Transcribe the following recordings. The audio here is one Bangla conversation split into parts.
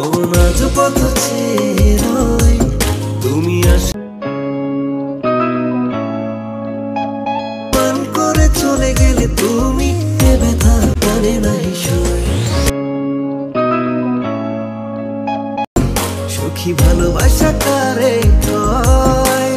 নাজ পথ চেয়ে তুমি মান করে চলে গেলে তুমি এ ব্যথা জানে নাই সুখী ভালোবাসা কারে কয়।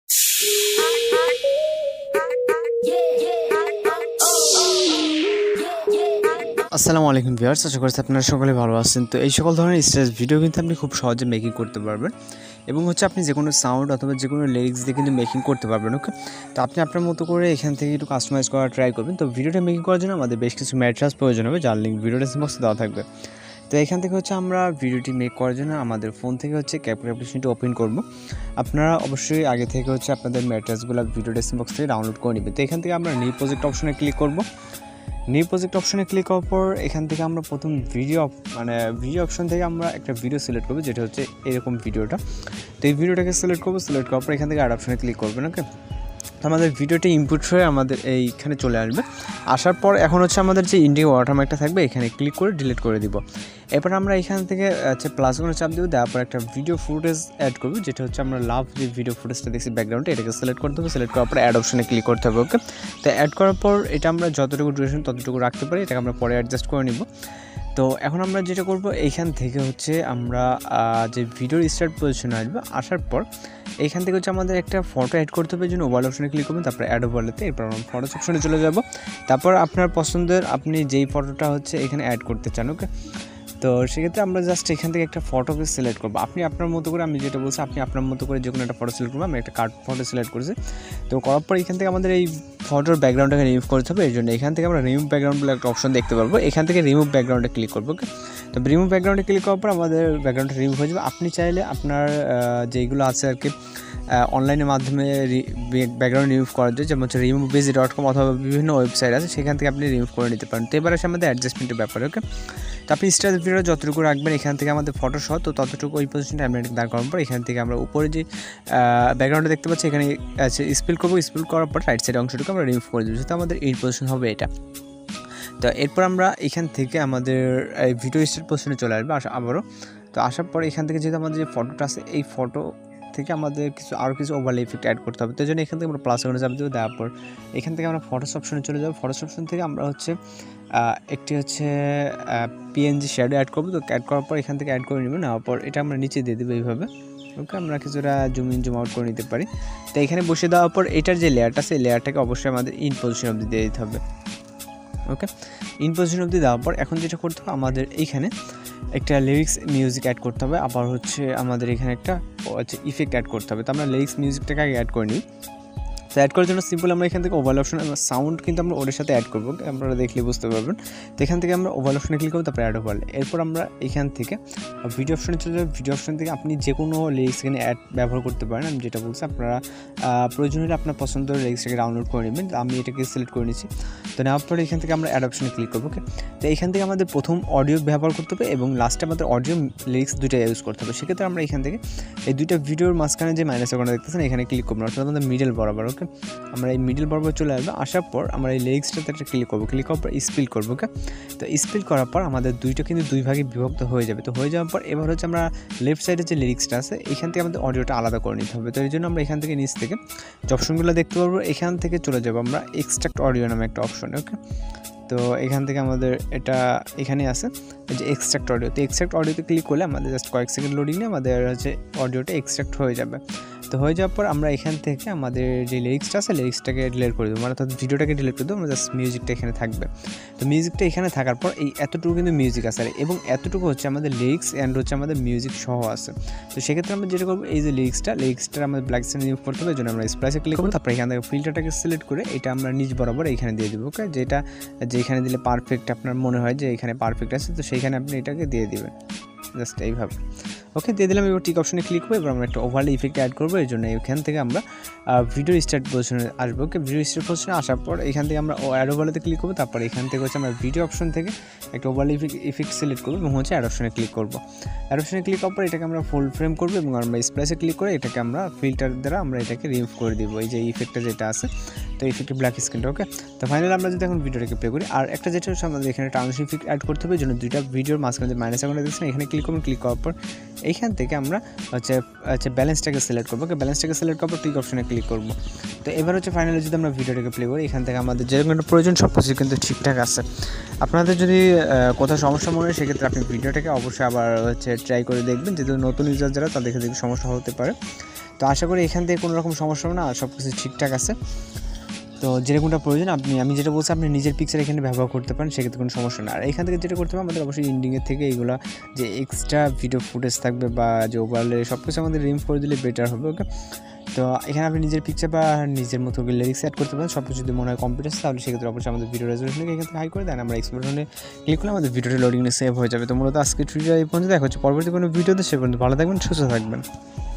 আসসালামু আলাইকুম ভিউয়ার্স, আশা করছি আপনারা সকলে ভালো আছেন। তো এই সকল ধরনের স্টেজ ভিডিও কিন্তু আপনি খুব সহজে মেকিং করতে পারবেন এবং আপনি যে কোনো সাউন্ড অথবা যে কোনো লিরিক্স দিয়ে কিন্তু মেকিং করতে পারবেন। ওকে, তো আপনি আপনার মতো করে এখান থেকে একটু কাস্টমাইজ করার ট্রাই করবেন। তো ভিডিওটা মেকিং করার জন্য আমাদের বেশ কিছু ম্যাটেরিয়ালস প্রয়োজন হবে, যার লিঙ্ক ভিডিও ডেসক্রিপশনে দেওয়া থাকবে। তো এখান থেকে আমরা ভিডিওটি মেক করার জন্য আমাদের ফোন থেকে CapCut অ্যাপ্লিকেশনটি ওপেন করব। আপনারা অবশ্যই আগে থেকে আপনাদের ম্যাটেরিয়ালসগুলো ভিডিও ডেসক্রিপশন থেকে ডাউনলোড করে নেবেন। তো এখান থেকে আমরা নিউ প্রজেক্ট অপশনে ক্লিক করব। নিউ প্রজেক্ট অপশনে ক্লিক করার পর এখান থেকে আমরা প্রথম ভিডিও অপশন থেকে আমরা একটা ভিডিও সিলেক্ট করব, যেটা হচ্ছে এরকম ভিডিওটা। তো এই ভিডিওটাকে সিলেক্ট করব। সিলেক্ট করার পর এখান থেকে অ্যাড অপশনে ক্লিক করবেন। ওকে, তো আমাদের ভিডিওটি ইনপুট হয়ে আমাদের এইখানে চলে আসবে। আসার পর এখন আমাদের যে ইন্ডিয়া ওয়াটারমার্কটা থাকবে এখানে ক্লিক করে ডিলিট করে দিব। এরপর আমরা এখান থেকে প্লাস করে চাপ দেবো, দেওয়ার পর একটা ভিডিও ফুটেজ অ্যাড করবো, যেটা আমরা লাভ যে ভিডিও ফুটেজটা দেখছি ব্যাকগ্রাউন্ডে, এটাকে সিলেক্ট করতে হবে। সিলেক্ট করার পর অ্যাড অপশনে ক্লিক করতে হবে। ওকে, তো অ্যাড করার পর এটা আমরা যতটুকু ডিউরেশন ততটুকু রাখতে পারি, এটাকে আমরা পরে অ্যাডজাস্ট করে নিব। তো এখন আমরা যেটা করব, এইখান থেকে আমরা যে ভিডিওর স্টার্ট পজিশনে আসবে, আসার পর এইখান থেকে আমাদের একটা ফটো অ্যাড করতে হবে। জন্য ওভারলে অপশনে ক্লিক করবেন, তারপরে অ্যাড ওভারলেতে, এরপর আমরা ফটোস অপশনে চলে যাব। তারপর আপনার পছন্দের আপনি যেই ফটোটা এখানে অ্যাড করতে চান। ওকে, তো সেক্ষেত্রে আমরা জাস্ট এখান থেকে একটা ফটোকে সিলেক্ট করবো। আপনি আপনার মতো করে, আমি যেটা বলছি আপনি আপনার মতো করে যে কোনো একটা ফটো সিলেক্ট করবো। আমি একটা কার্ড ফটো সিলেক্ট করেছি। তো করার পর এখান থেকে আমাদের এই ফটোর ব্যাকগ্রাউন্ডটাকে রিমুভ করতে হবে। এই জন্য এখান থেকে আমরা রিমুভ ব্যাকগ্রাউন্ড বলে একটা অপশন দেখতে পারবো। এখান থেকে রিমুভ ব্যাকগ্রাউন্ডে ক্লিক করবো। ওকে, তো রিমুভ ব্যাকগ্রাউন্ডে ক্লিক করার পর আমাদের ব্যাকগ্রাউন্ডটা রিমুভ হয়ে যাবে। আপনি চাইলে আপনার যেইগুলো আছে অনলাইনের মাধ্যমে ব্যাকগ্রাউন্ড রিমুভ করার জন্য, যেমন reupload.com অথবা বিভিন্ন ওয়েবসাইট আছে, সেখান থেকে আপনি রিমুভ করে নিতে পারেন। তো এবার আসে আমাদের অ্যাডজাস্টমেন্টের ব্যাপারে। ওকে, তো আপনি স্টার ভিডিও যতটুকু রাখবেন এখান থেকে আমাদের ফটো সহ, তো ততটুকু ওই পজিশনটা আমরা দাঁড় করার পর এখান থেকে আমরা উপরে যে ব্যাকগ্রাউন্ডে দেখতে পাচ্ছি এখানে স্পিল করবো। স্পিল করার পর রাইট সাইড অংশটুকু আমরা রিমুভ করে দেবো, তো আমাদের এই পজিশন হবে এটা। তো এরপর আমরা এখান থেকে আমাদের ভিডিও স্টার্ট পজিশনে চলে আসবো আবারও। তো আসার পর এখান থেকে যেহেতু আমাদের যে ফটোটা আছে, এই ফটো থেকে আমাদের আরও কিছু ওভারলে ইফেক্ট অ্যাড করতে হবে। তো এই জন্য এখান থেকে আমরা প্লাস করে চাপ দেবো। দেওয়ার পর এখান থেকে আমরা ফটোস অপশনে চলে যাবো। ফটোস অপশন থেকে আমরা একটি PNG শ্যাডো অ্যাড করবো। তো অ্যাড করার পর এখান থেকে অ্যাড করে নেবো। নেওয়ার পর এটা আমরা নিচে দিয়ে দেবো এইভাবে। ওকে, আমরা কিছুটা জুম ইন জুম আউট করে নিতে পারি। তো এখানে বসে দেওয়ার পর এটার যে লেয়ারটা আছে, এই লেয়ারটাকে অবশ্যই আমাদের ইন পজিশন অবধি দিয়ে দিতে হবে। ওকে, ইন পজিশন অবধি দেওয়ার পর এখন যেটা করতে হবে, আমাদের এইখানে একটা লিরিক্স মিউজিক অ্যাড করতে হবে। আবার আমাদের এখানে একটা ইফেক্ট অ্যাড করতে হবে। তো আমরা লিরিক্স মিউজিকটাকে আগে অ্যাড করে নিই। তো অ্যাড করার জন্য সিম্পল আমরা এখান থেকে ওভারলে অপশন সাউন্ড কিন্তু আমরা ওর সাথে অ্যাড করবো, আপনারা দেখলে বুঝতে পারবেন। তো এখান থেকে আমরা ওভারলে অপশনে ক্লিক করবো, তারপরে অ্যাড ওভারলে। এরপর আমরা এখান থেকে ভিডিও অপশনে চলে যাবো। ভিডিও অপশন থেকে আপনি যে কোনো লিরিক্স এখানে অ্যাড ব্যবহার করতে পারেন। আমি যেটা বলছি, আপনারা প্রয়োজন হলে আপনার পছন্দের লিরিক্সটাকে ডাউনলোড করে নেবেন। আমি এটাকে সিলেক্ট করে নিচ্ছি। তো নেওয়ার পরে এখান থেকে আমরা অ্যাড অপশনে ক্লিক করবো। ওকে, তো এখান থেকে আমাদের প্রথম অডিও ব্যবহার করতে হবে এবং লাস্টে আমাদের অডিও লিরিক্স দুইটা ইউজ করতে হবে। সেক্ষেত্রে আমরা এখান থেকে এই দুইটা ভিডিওর মাঝখানে যে মাইনাস আইকনটা দেখতেছেন এখানে ক্লিক করবো, অর্থাৎ আমাদের মিডল বরাবর। ওকে, আমরা এই মিডল বরাবর চলে আসবো। আসার পর আমরা এই লিরিক্সটাতে একটা ক্লিক করবো। ক্লিক করার পর স্পিল করবো। ওকে, তো স্পিল করার পর আমাদের দুইটা কিন্তু দুই ভাগে বিভক্ত হয়ে যাবে। তো হয়ে যাওয়ার পর এবার আমরা লেফট সাইডে যে লিরিক্সটা আছে এখান থেকে আমাদের অডিওটা আলাদা করে নিতে হবে। তো এই জন্য আমরা এখান থেকে নিচ থেকে যে অপশনগুলো দেখতে পারবো, এখান থেকে চলে যাবো আমরা এক্সট্রাক্ট অডিও নামে একটা অপশন। ওকে, তো এখান থেকে আমাদের এটা এখানে আছে যে এক্সট্রাক্ট অডিও। তো এক্সট্রাক্ট অডিওতে ক্লিক করলে আমাদের জাস্ট কয়েক সেকেন্ড লোডিং নিয়ে আমাদের অডিওটা এক্সট্রাক্ট হয়ে যাবে। তো হয়ে যাওয়ার পর আমরা এখান থেকে আমাদের যে লিরিক্সটা আছে লিরিক্সটাকে ডিলিট করে দেবো, মানে অর্থাৎ ভিডিওটাকে ডিলিট করে দেবো। আমরা জাস্ট মিউজিকটা এখানে থাকবে। তো মিউজিকটা এখানে থাকার পর এই এতটুকু কিন্তু মিউজিক আছে, এবং এতটুকু আমাদের লিরিক্স অ্যান্ড আমাদের মিউজিক সহ আছে। তো সেক্ষেত্রে আমরা যেটা করবো, এই যে লিরিক্সটা আমাদের ব্ল্যাক স্ক্রিন রিমুভ করতে হবে। এই জন্য আমরা স্প্লাইসে ক্লিক করবো। তারপর এখান থেকে ফিল্টারটাকে সিলেক্ট করে এটা আমরা নিচ বরাবর এইখানে দিয়ে দেবো। ওকে, যেখানে দিলে পারফেক্ট আপনার মনে হয় যে এখানে পারফেক্ট আছে, তো সেইখানে আপনি এটাকে দিয়ে দিবেন জাস্ট এইভাবে। ওকে, দিয়ে দিলাম। এবার টিক অপশনে ক্লিক করবো। এবার আমরা একটা ওভারলে ইফেক্ট অ্যাড করবো। এই জন্য এখান থেকে আমরা ভিডিও স্টার্ট পজিশনে আসবো। ওকে, ভিডিও স্টার্ট পজিশনে আসার পর এখান থেকে আমরা অ্যাড ওভারলেতে ক্লিক করবো। তারপর এখান থেকে আমরা ভিডিও অপশন থেকে একটা ওভারলে ইফেক্ট সিলেক্ট করবো এবং অ্যাড অপশনে ক্লিক করবো। অ্যাড অপশনে ক্লিক করার পর এটাকে আমরা ফুল ফ্রেম করবো এবং আমরা স্প্লাইসে ক্লিক করে এটাকে আমরা ফিল্টার দ্বারা আমরা এটাকে রিমুভ করে দিব, এই যে ইফেক্টটা যেটা আছে। তো ইফেক্টিভ ব্ল্যাক স্ক্রিনটা। ওকে, তো ফাইনালি আমরা যদি এখন ভিডিওটাকে প্লে করি, আর একটা যেটা হচ্ছে আমাদের এখানে ট্রানজিশন ইফেক্ট অ্যাড করতে হবে, এই জন্য দুইটা ভিডিওর মাঝখানে যে মাইনাস আইকনটা দেখছেন এখানে ক্লিক করবেন। ক্লিক করার পর এইখান থেকে আমরা হচ্ছে ব্যালেন্সটাকে সিলেক্ট করবো। ওকে, ব্যালেন্সটাকে সিলেক্ট করার পর ক্লিক অপশনে ক্লিক করবো। তো এবার হচ্ছে ফাইনালি যদি আমরা ভিডিওটাকে প্লে করি, এখান থেকে আমাদের যেরকম প্রয়োজন সব কিছু কিন্তু ঠিকঠাক আছে। আপনাদের যদি কোথাও সমস্যা মনে হয় সেক্ষেত্রে আপনি ভিডিওটাকে অবশ্যই আবার হচ্ছে ট্রাই করে দেখবেন, যেহেতু নতুন ইউজার যারা তাদের দেখে সমস্যা হতে পারে। তো আশা করি এখান থেকে কোনো রকম সমস্যা হবে না, আর সব কিছু ঠিকঠাক আছে। তো যেরকমটা প্রয়োজন আমি যেটা বলছি আপনি নিজের পিকচার এখানে ব্যবহার করতে পারেন, সেক্ষেত্রে কোনো সমস্যা না। আর এখান থেকে যেটা করতে হবে আমাদের অবশ্যই এন্ডিংয়ের থেকে এইগুলো যে এক্সট্রা ভিডিও ফুটেজ থাকবে বা যে ওভারলে সব কিছু আমাদের রিমুভ করে দিলে বেটার হবে। ওকে, তো এখানে আপনি নিজের পিকচার বা নিজের মতো লিরিক্স অ্যাড করতে পারেন। সব কিছু যদি মনে হয় কমপ্লিট আছে তাহলে সেক্ষেত্রে অবশ্যই আমাদের ভিডিও রেজলিউশনকে এখান থেকে হাই করে দেন, আমরা এক্সপোর্ট বাটনে ক্লিক করলে আমাদের ভিডিওটি লোডিংয়ে সেভ হয়ে যাবে। তো মূলত আজকে ভিডিও এই পর্যন্ত দেখা হচ্ছে পরবর্তী কোনো ভিডিওতে, সে পর্যন্ত ভালো থাকবেন, সুস্থ থাকবেন।